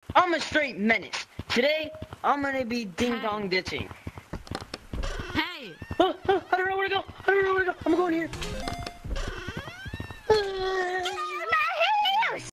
I'm a straight menace. Today, I'm gonna be ding-dong ditching. Hey! I don't know where to go. I'm going here.